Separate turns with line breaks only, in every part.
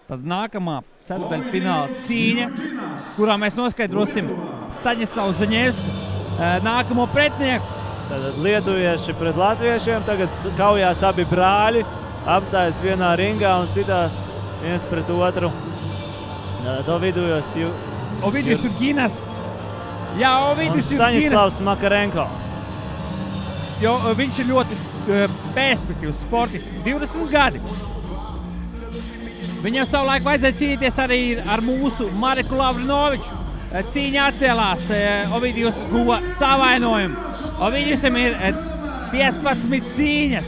Tad nākamā ceturtdaļfināla cīņa, kurā mēs noskaidrosim Staņislavu Zaņevsku nākamo pretnieku.
Tātad lietuvieši pret latviešiem, tagad kaujās abi brāļi, apstājas vienā ringā un citās viens pret otru. Ovidijus
Jurginas. Jā, Ovidijus Jurginas.
Un Staņislavs Makarenko.
Jo viņš ir ļoti perspektīvs sportists, 20 gadi. Viņam savulaik vajadzēja cīnīties arī ar mūsu Mareku Lavrinoviču. Cīņa atcēlās, Ovidijus guva savainojumu. Ovidijusam ir 15 cīņas,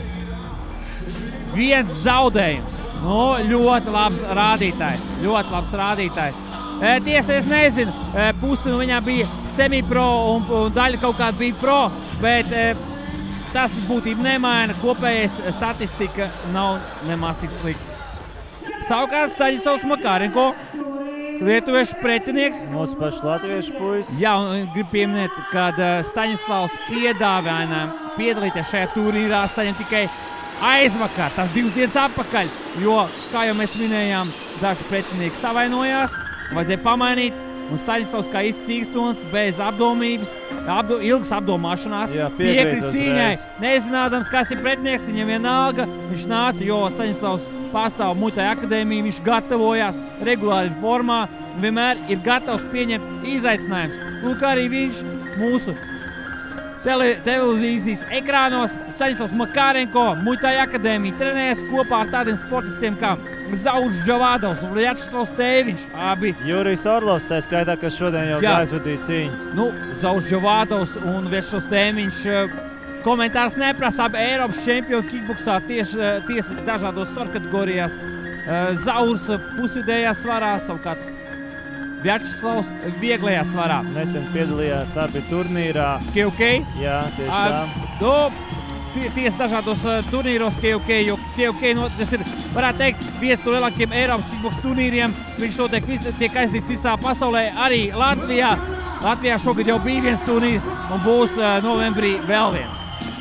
1 zaudējums. Nu, ļoti labs rādītājs. Tiesa, es nezinu, pusi no viņām bija semi-pro un daļa kaut kāda bija pro, bet tas būtība nemaina, kopējais statistika nav nemaz tik slikta. Savukārt Staņislavs Makarenko, lietuviešu pretinieks.
Mūsu paši latviešu puisis.
Jā, un gribu pieminēt, kad Staņislavs piedāvājumu piedalīties šajā turnīrā saņem tikai aizvakar, tas 2 dienas atpakaļ, jo, kā jau mēs minējām, daži pretinieki savainojās, vajadzēja pamainīt, un Staņislavs kā izcīkstons, bez apdomības, ilgas apdomāšanās, piekrīt cīņai, nezinādams, kas ir pretinieks, viņam vienalga, viņš nāca, jo Staņislavs pārstāv Muay akadēmiju, viņš gatavojās regulāri formā, vienmēr ir gatavs pieņemt izaicinājumus. Lūk, arī viņš mūsu televīzijas ekrānos, Staņislavs Makarenko, Muay akadēmija, trenējas kopā ar tādiem sportistiem kā Zauris Džavādovs un Vļačeslavs Tēviņš, abi.
Jurijs Orlovs, tā skaitā, kas šodien jau aizvadīja cīņu.
Nu, Zauris Džavādovs un Vļačeslavs Tēviņš komentārs neprasa, abi Eiropas čempioni kickboksā tieši dažādos svaru kategorijās. Zauris pusvidējā svarā, savukārt Vļačeslavs vieglajā svarā.
Nesen piedalījās abi turnīrā.
KOK?
Jā, tieši tā.
Tiesa dažādos turnīros KOK, jo KOK tas ir, varētu teikt, viens no lielākiem Eiropas kickboks turnīriem. Viņš notiek tiek aizdīts visā pasaulē, arī Latvijā. Latvijā šogad jau bija viens turnīrs un būs novembrī vēl viens.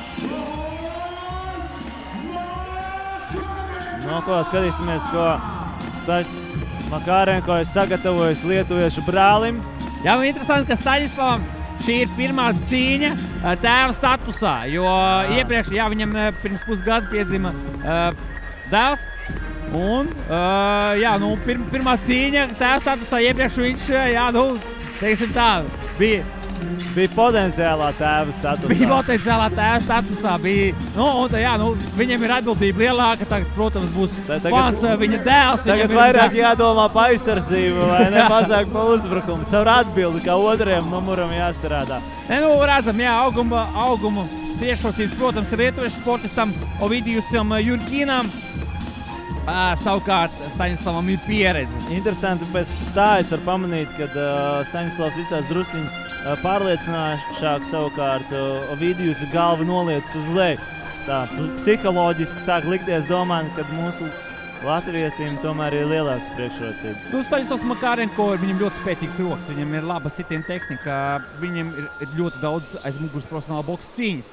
No ko skatīsimies, ko Staņis Makarenko ir sagatavojis lietuviešu brālim.
Jā, un interesanti, ka Staņislavam šī ir pirmā cīņa tēva statusā, jo iepriekš, viņam pirms pusgada piedzima dēls. Un, pirmā cīņa tēva statusā iepriekš viņš, teiksim tā,
bija potenciālā tēva statusā.
Viņam ir atbildība lielāka, tagad, protams, būs pants viņa dēls.
Tagad vairāk jādomā pa aizsardzību, vai ne mazāk pa uzbrukumu. Caur atbildi, kā otrajam numuram jāstrādā.
Redzam, augumu priekšrocības, protams, ir lietuviešu sportistam Ovidijusam Jurginam. Savukārt Staņislavam ir pieredze.
Interesanti, pēc stājas var pamanīt, kad Staņislavs visās drusciņi pārliecināšāk, savukārt Ovidijus galva noliecas uz leju. Tā psiholoģiski sāk likties domāt, kad mūsu latvietim tomēr ir lielāks priekšrocības.
Staņislavs Makarenko, viņam ļoti spēcīgs rokas, viņam ir laba sitiena tehnika, viņam ir ļoti daudz aiz muguras profesionāla boksa cīņas.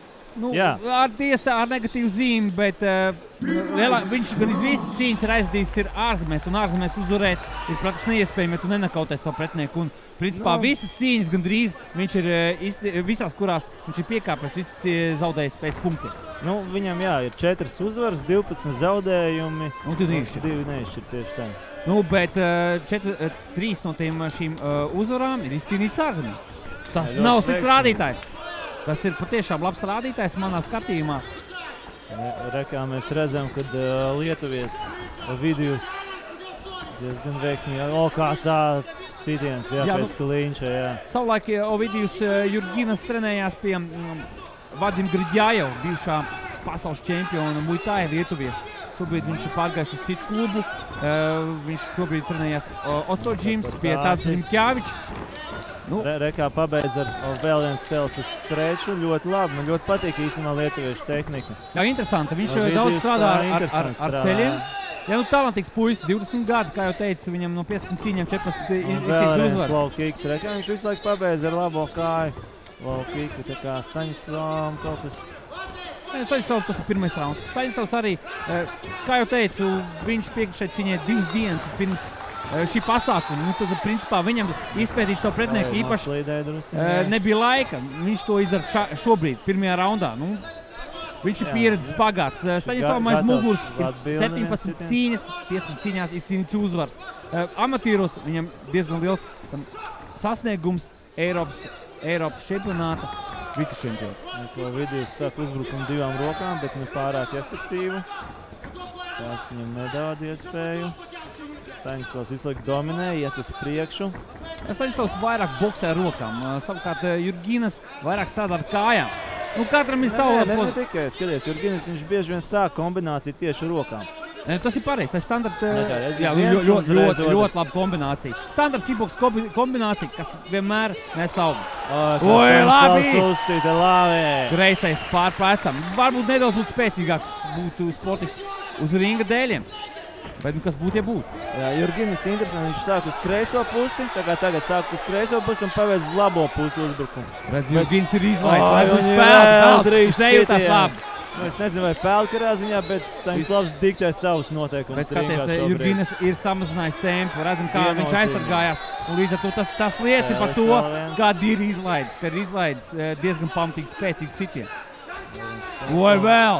Ar negatīvu zīmi, bet viņš gan visas cīņas ir aizdījis ārzemēs, un ārzemēs uzvarēt ir praktiski neiespējami, ja tu nenakautē savu pretinieku. Un, principā, visas cīņas gandrīz viņš ir visās, kurās viņš ir piekāpies, visas zaudējis pēc punktiem.
Viņam, ir 4 uzvaras, 12 zaudējumi.
Un 2 neizšķir.
2 neizšķir, tieši tā.
Bet 3 no šīm uzvarām ir izcīnīts ārzemēs. Tas nav slikts rādītājs. Tas ir patiešām labs rādītājs manā skatījumā.
Rekā mēs redzam, kad lietuvietis Ovidijus diezgan veiksmīgi. Kāds sitiens, pēc kliņša,
Savulaik Ovidijus Jurginas trenējās pie Vadim Grigļājeva, bijušā pasaules čempiona Muay Thai lietuvieša. Šobrīd viņš ir pārgājis uz citu klubu. Viņš šobrīd trenējās Oco Džims pie Tādas Rimkjāviča.
Rekā pabeidz ar vēl viens cels uz strēču. Ļoti labi. Man ļoti patīk īstenībā lietuviešu tehnika.
Jā, interesanti. Viņš daudz strādā ar ceļiem. Talantīgs puisis, 20 gadi, kā jau teicu, viņam no 15 cīņām 14 izcīnīts uzvaru.
Vēl viens low kicks. Rekā viņš visu laiku pabeidz ar labo kāju. Low kicku, tā kā Staņislavam kaut kas
Staņislavs tas ir pirmais rauns. Staņislavs arī, kā jau teicu, viņš piekrišai cīņai 2 dienas pirms šī pasākuma. Nu, tad, principā, viņam izpētīt savu pretinieku īpaši nebija laika. Viņš to izdara šobrīd, pirmajā raundā. Nu, viņš ir pieredzes bagāts. Staņislavam aiz muguras ir 17 cīņas, 15 cīņās izcīnīts uzvars. Amatīros viņam diezgan liels sasniegums Eiropas čempionāta vicečempions.
To vidū sāk uzbrukumu 2 rokām, bet ne pārāk efektīvu. Tās viņam nedod iespēju. Staņislavs visu laiku dominē, iet uz priekšu.
Staņislavs vairāk boksē ar rokām. Savukārt Jurginas vairāk strādā ar kājām. Nu, katram ir savu...
Ne tikai, skaties, Jurginas viņš bieži vien sāk kombināciju tieši ar rokām.
Tas ir pareizi, tas ir standarta, ļoti laba kombinācija. Standarta kickboks kombinācija, kas vienmēr nes augu.
Oi, labi!
Greisais pār plecam. Varbūt nedaudz būtu spēcīgāks, būtu sportists uz ringa dēļiem. Bet kas būtu, ja būtu?
Jā, Jurginis interesanti, viņš sāk uz kreiso pusi, tagad sāk uz kreiso pusi un paveic uz labo pusi uzbrukumu.
Redz, Jurginis ir izlaidis, viņš pēl, viņš nejūtās labi.
Nu, es nezinu, vai pēl karā ziņā, bet Staņislavs diktē savus noteikumus.
Bet skaties, Jurginis ir samazinājis tempu, redzam, kā viņš aizsargājās. Un līdz ar to tas liecina par to, kādi ir izlaidis, ka ir izlaidis diezgan pamatīgi spēcīgs sitiens. Oi, vēl!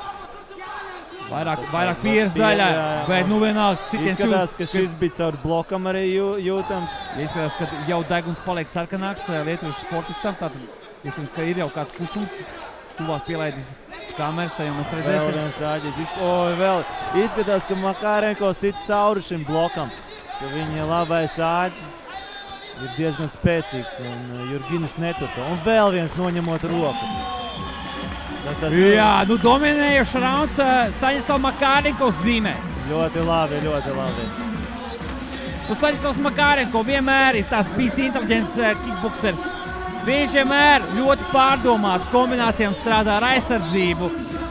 Vairāk pieres daļā, bet nu vienalga sitiens jūt.
Izskatās, ka šis bija caur blokam arī jūtams.
Izskatās, ka jau deguns paliek sarkanāks lietuviešu sportistam, tātad iespējams, ka ir jau kāds kustums, tuvāk pielaidīs kameras, tā jau mēs redzēsim.
Vēl viens āģis. Vēl izskatās, ka Makarenko sit cauri šim blokam, ka viņa labais āģis ir diezgan spēcīgs un Jurginis netupa. Un vēl viens noņemot roku.
Jā, nu dominējuši rauns Staņislav Makarenko zīmē.
Ļoti labi, ļoti labi.
Nu, Staņislavs Makarenko vienmēr ir tāds bijis inteliģents kickboksers. Viņš vienmēr ļoti pārdomāt kombinācijām strādā ar aizsardzību.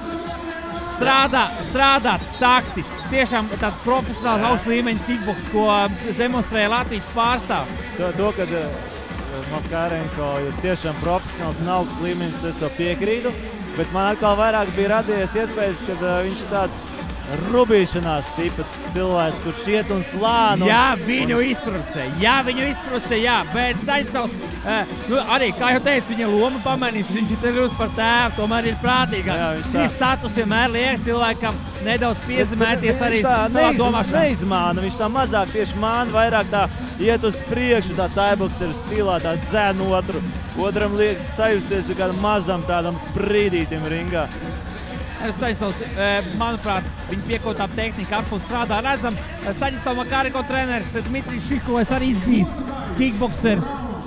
Strādā taktiski. Tiešām tāds profesionāls augsts līmeņa kickboks, ko demonstrēja Latvijas pārstāvs.
To, kad Makarenko ir tiešām profesionāls un augsts līmenis, es to piekrītu. Bet man atkal vairāk bija radies iespējas, kad viņš ir tāds rubīšanās tipa cilvēks, kurš iet un slāna.
Jā, viņu izprucē, jā, bet Staņislavs, arī, kā jau teicu, viņa loma pamainīs, viņš ir kļūst par tēvu, tomēr ir prātīgāk. Šis status vienmēr liek cilvēkam nedaudz piezemēties arī savā domāšanā.
Neizmāna, viņš tā mazāk tieši māna, vairāk tā iet uz priekšu, tā thaiboksera stilā, tā dzēn otram liek sajusties kādam mazam tādam sprīdītim ringā.
Staņislavs, manuprāt, viņa piekotā tehnika ārpus strādā. Redzam, Staņislav Makarenko treneris Dmitrijs Šikovs arī izbijis kickboksers.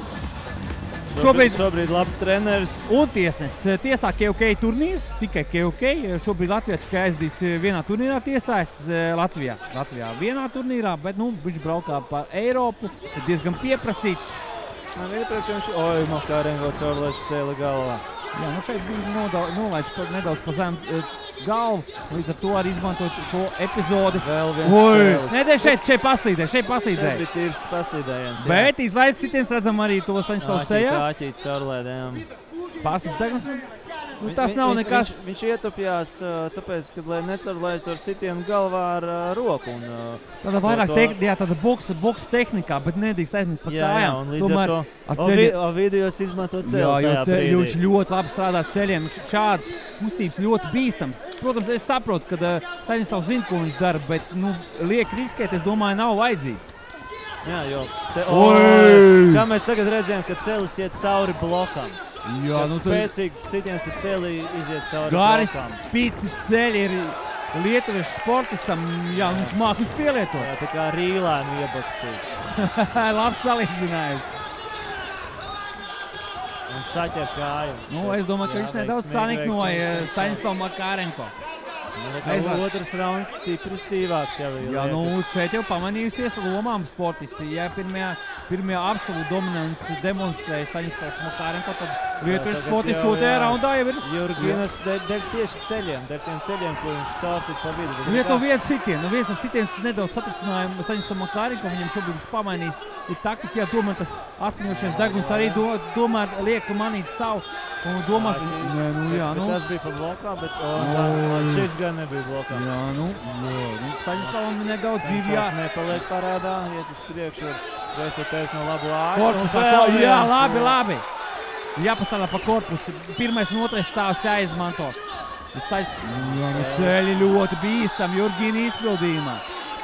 Šobrīd labs treneris.
Un tiesnes. Tiesā KOK turnīrs, tikai KOK. Šobrīd Latvijas aizdīs vienā turnīrā tiesājas Latvijā vienā turnīrā, bet nu, viņš braukā pa Eiropu, diezgan pieprasīts.
Man iepriekš viņš, Makarenko caurlaiž cēla galvā.
Jā, nu šeit bija nolaids nedaudz pa zemu galvu, līdz ar to arī izmantot šo epizodi.
Vēl viens
Nedēļ šeit paslīdē.
Šeit bija tīrs paslīdējiens.
Bet izlaids sitiens redzam arī to Staņislavs sejā.
Āķīt caurlaidējām.
Pārsits degums. Nu, tas nav nekas.
Viņš ietupjās, tāpēc, kad lai necaurlaistu ar sitienu galvā ar roku.
Tāda vairāk tāda boksa tehnikā, bet nedrīkst aizmirst par kājām.
Jā, un līdz ar to Ovidijos izmanto ceļu tajā brīdī.
Jo viņš ļoti labi strādā ceļiem. Šādas kustības ļoti bīstams. Protams, es saprotu, ka Staņislavs zina, ko viņš dara, bet liek riskēt, es domāju, nav vajadzīgi.
Jā, jo kā mēs tagad redzējām, ka celis iet cauri blokam.
Jā,
spēcīgs sitiens ir celī iziet cauri blokam.
Garis spīti ceļi ir lietuviešu sportistam, jā, viņš māk uz pielietot.
Jā, tā kā rīlēnu iebakstīt.
Labs salīdzinājums.
Un saķer kāju.
Nu, es domāju, ka viņš nedaudz saniknoja Staņislavu Makarenko.
Otrs rauns stipri stīvāks jau ir.
Jā, nu šeit jau pamanījusies lomām sportisti. Ja pirmajā absolūti dominants demonstrēja Staņislavs Makarenko, tad lietuviešu sportisti otrajā raundā jau ir.
Jurginas dēļ tieši ceļiem, ko viņš caursit pa vidu.
Viens sitiens nedaudz satricināja Staņislavu Makarenko, viņam šobrīd viņš pamainīs ir taktika, ja tomēr tas asiņošanas deguns arī tomēr liek manīt savu. Un domā,
tas bija pa blokā, bet šis gan nebija blokā.
Staņislavam nedaudz divi,
nepaliek parādā, iet uz priekšu, reisoties no labu āķu.
Korpusā, labi. Jāpastrādā pa korpusu. Pirmais un otrais stāvs jāizmanto. Ceļi ļoti bīstam Jurgīna izpildījumā.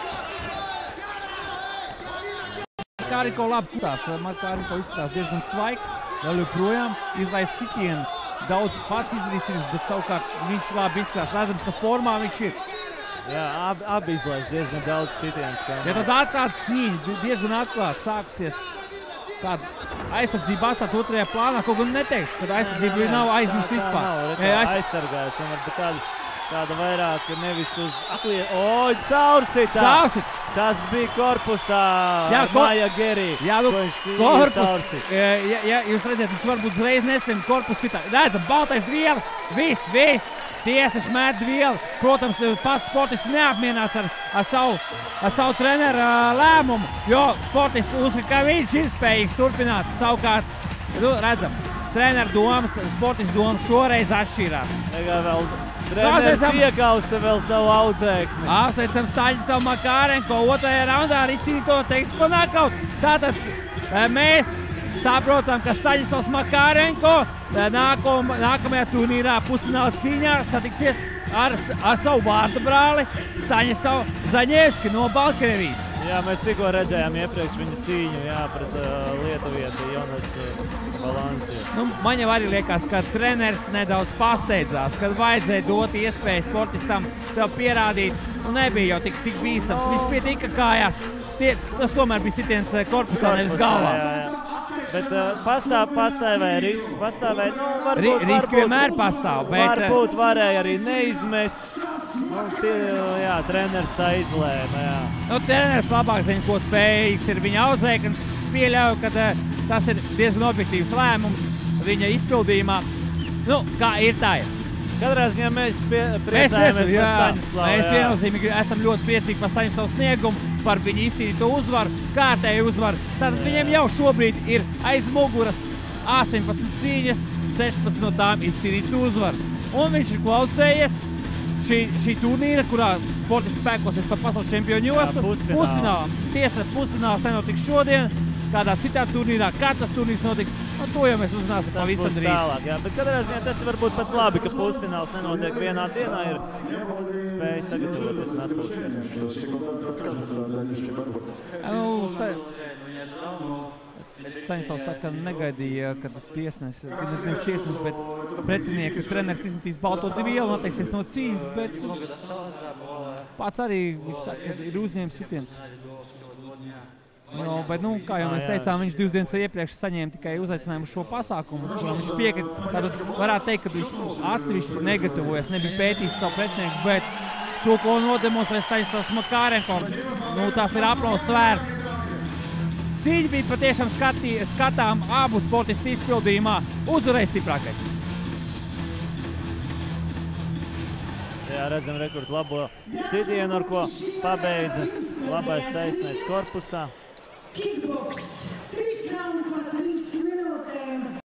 Markāriko labi kutās. Markāriko izskatās diezgan svaigs. Vēl joprojām izlaist sitienu. Daudz pats izdarīsies, bet savukārt viņš labi izskatās. Redzams, ka formā viņš ir.
Jā, abi izlaist diezgan daudz sitienas.
Ja tad atklāt cīņa, diezgan atklāt sākusies. Tāda aizsardzība atstāt otrajā plānā, kaut gan neteikšu, kad aizsardzība nav aizmirst vispār.
Aizsargājas, bet tāda vairāk nevis uz aklie... Oi, caursitā!
Caursit!
Tas bija korpusā, Maja Gerī.
Jā, korpus. Ja jūs redzēt, viņš varbūt uzreiz neslim korpusu sitā. Redzam, baltais vielas, viss. Tiesas met vielu. Protams, pats sportists neapmierināts ar savu treneru lēmumu, jo sportists uzskata, ka viņš ir spējīgs turpināt. Savukārt, redzam, treneru domas, sportists domas šoreiz atšķīrās.
Treneris iekausta vēl savu audzēkni.
Apsveicam Staņislavu Makārenko otrajā raundā ar izcīnīto tekstisko nakaut. Tātad mēs saprotam, ka Staņislavs Makārenko nākamajā turnīrā pusfināla cīņā satiksies ar savu vārdu brāli Staņislavu Zaņevski no Baltkrievijas.
Jā, mēs tikko redzējām iepriekš viņa cīņu pret lietuvieti Jonas Balansiju.
Man jau arī liekas, ka treneris nedaudz pasteidzās, kad vajadzēja dot iespēju sportistam sev pierādīt. Nebija jau tik bīstams. Viņš pietika kājās. Tas tomēr bija sitiens korpusā, nevis galvā.
Bet pastāvēja risks,
Riski vienmēr pastāv, bet...
Varbūt varēja arī neizmest. Treneris tā izlēma,
Treneris labāk zina, ko spējīgs ir viņa audzēknis. Pieļauju, ka tas ir diezgan objektīvs lēmums viņa izpildījumā. Kā ir tā ir?
Katrā ziņā mēs priecājamies par Staņislavu.
Mēs viennozīmīgi esam ļoti priecīgi par Staņislavu sniegumu, par viņu izcīnīto uzvaru, kārtēju uzvaru. Tātad viņiem jau šobrīd ir aiz muguras 18 cīņas, 16 no tām izcīnītas uzvaras. Un viņš ir kvalificējies šī turnīra, kurā sportists spēkosies par pasaules čempionu jostu. Pusfinālā. Tiesa, pusfināls nenotiks šodien, kādā citā turnīrā, kā tas turnīrs notiks. To jau mēs uzzināsim pavisam drīz.
Bet katrā ziņā tas varbūt pat labi, ka pusfināls nenotiek vienā dienā, ir spēja sagatavoties un atpūsties.
Staņislavs saka, ka negaidīja, kad tiesnesis, bet pretinieka treneris izmetīs balto vielu un atteiksies no cīņas, bet pats arī viņš saka, ka ir uzņēmis sitiens. Bet, kā jau mēs teicām, viņš 2 dienas iepriekš saņēma tikai uzaicinājumu šo pasākumu, kuram viņš piekrita. Tātad varētu teikt, ka viņš atsevišķi negatavojas, nebija pētījis savu pretinieku, bet to, ko nodemonstrē Staņislavs Makārenko, tās ir aplausa vērts. Cīņa bija patiešām skatām abu sportistu izpildījumā, uzvarēja stiprākais.
Jā, redzam rekord labo sitienu, ar ko pabeidza labais taisnais korpusā. Kickbox, 3 raundi pa 3 minūtēm.